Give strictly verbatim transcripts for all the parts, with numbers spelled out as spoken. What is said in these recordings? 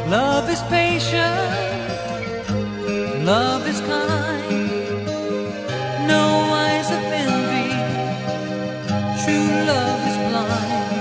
Love is patient, love is kind, no eyes of envy, true love is blind.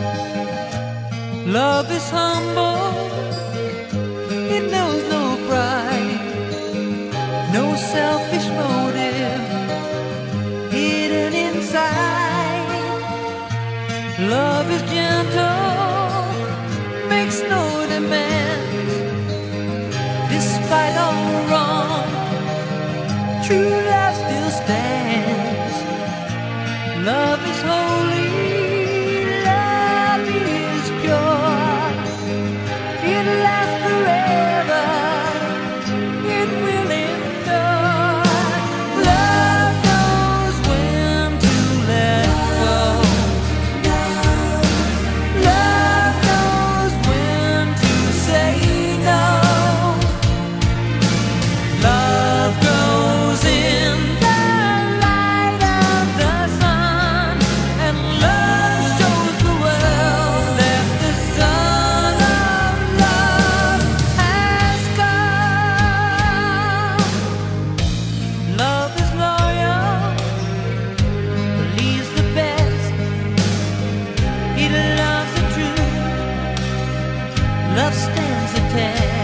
Love is humble, it knows no pride, no selfish motive hidden inside. Love is gentle, makes no demands, despite all wrong, true love still stands. Love is holy, love is pure, it lasts forever, it will endure. Love knows when to let go, love knows when to say no. Love grows in the light of the sun, and love shows the world that the Son of Love has come. Love is loyal, believes the best, it loves the truth, love stands the test.